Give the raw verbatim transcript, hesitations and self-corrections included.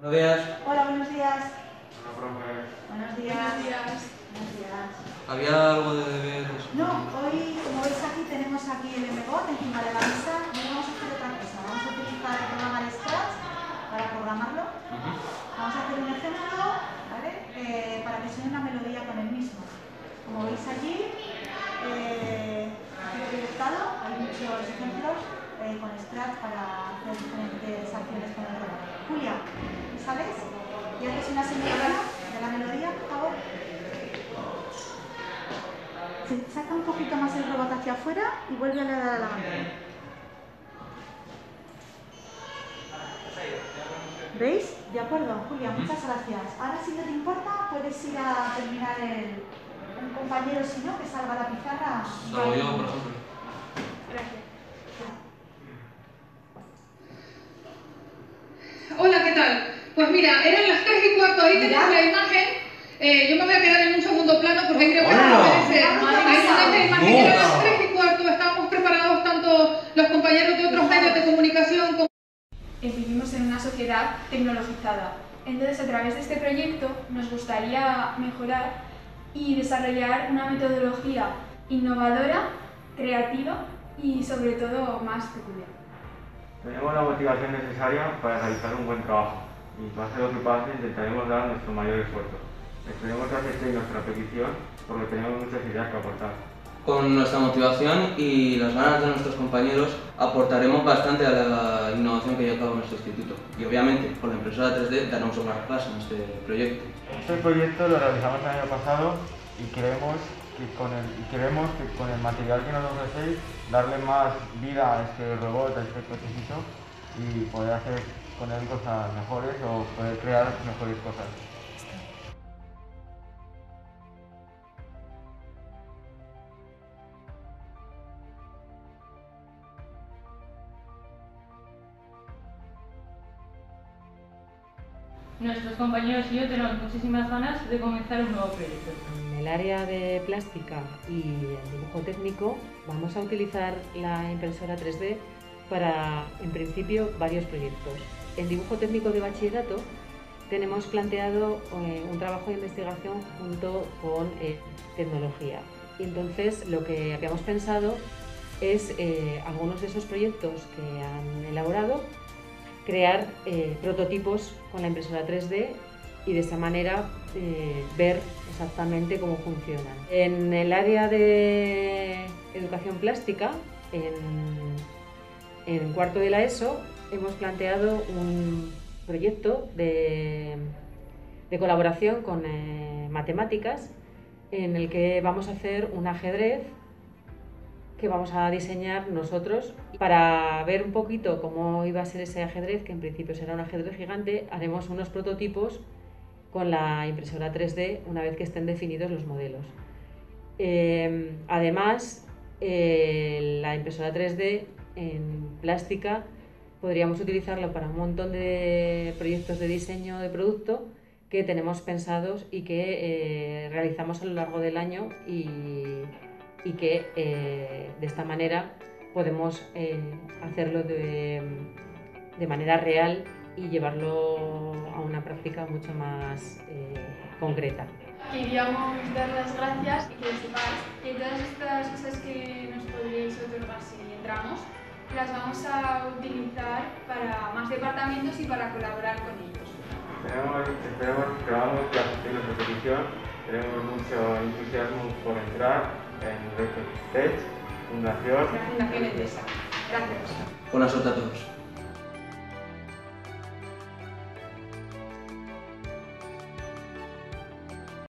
Buenos días. Hola, buenos días. Hola, profe. Buenos días. Buenos días. Buenos días. ¿Había algo de deberes? No, hoy, como veis aquí, tenemos aquí el M B O T encima de la mesa y vamos a hacer otra cosa. Vamos a utilizar el programa de Scratch para programarlo. Uh-huh. Vamos a hacer un ejemplo, ¿vale? Eh, para que suene una melodía con el mismo. Como veis allí, eh, aquí lo he proyectado, hay muchos ejemplos eh, con Scratch para hacer diferentes acciones con el robot. Julia, ¿sabes? Y haces una señal de la melodía, por favor. Se saca un poquito más el robot hacia afuera y vuelve a dar a la bandera. ¿Veis? De acuerdo, Julia, muchas gracias. Ahora, si no te importa, puedes ir a terminar el... un compañero, si no, que salga la pizarra. Salgo yo, por ejemplo. Gracias. Hola, ¿qué tal? Pues mira, eran las tres y cuarto, ahí tenéis la imagen. Eh, yo me voy a quedar en un segundo plano porque creo que no ¡Hola! merece. Ahí tenéis la imagen, No. eran las tres y cuarto, estábamos preparados tanto los compañeros de otros medios de comunicación como... Eh, vivimos en una sociedad tecnologizada. Entonces, a través de este proyecto nos gustaría mejorar y desarrollar una metodología innovadora, creativa y sobre todo más peculiar. Tenemos la motivación necesaria para realizar un buen trabajo y pase lo que pase intentaremos dar nuestro mayor esfuerzo. Esperemos que aceptéis nuestra petición porque tenemos muchas ideas que aportar. Con nuestra motivación y las ganas de nuestros compañeros aportaremos bastante a la innovación que lleva a cabo nuestro instituto. Y obviamente con la impresora tres D daremos un gran paso en este proyecto. Este proyecto lo realizamos el año pasado y creemos que con el, y queremos que con el material que nos ofrecéis darle más vida a este robot, a este cochecito y poder hacer con él cosas mejores o poder crear mejores cosas. Nuestros compañeros y yo tenemos muchísimas ganas de comenzar un nuevo proyecto. En el área de plástica y el dibujo técnico vamos a utilizar la impresora tres D para, en principio, varios proyectos. En dibujo técnico de bachillerato tenemos planteado eh, un trabajo de investigación junto con eh, tecnología. Y entonces lo que habíamos pensado es eh, algunos de esos proyectos que han elaborado crear eh, prototipos con la impresora tres D y de esa manera eh, ver exactamente cómo funcionan. En el área de educación plástica, en, en cuarto de la ESO, hemos planteado un proyecto de, de colaboración con eh, matemáticas en el que vamos a hacer un ajedrez que vamos a diseñar nosotros. Para ver un poquito cómo iba a ser ese ajedrez, que en principio será un ajedrez gigante, haremos unos prototipos con la impresora tres D una vez que estén definidos los modelos. Eh, además, eh, la impresora tres D en plástica podríamos utilizarlo para un montón de proyectos de diseño de producto que tenemos pensados y que eh, realizamos a lo largo del año y y que eh, de esta manera podemos eh, hacerlo de, de manera real y llevarlo a una práctica mucho más eh, concreta. Queríamos dar las gracias y que sepáis que todas estas cosas que nos podríais otorgar si entramos las vamos a utilizar para más departamentos y para colaborar con ellos. Esperemos, esperemos, esperamos que aceptéis nuestra petición. Tenemos mucho entusiasmo por entrar en RecTech, Fundación. La Fundación Endesa. Gracias. Buena suerte a todos.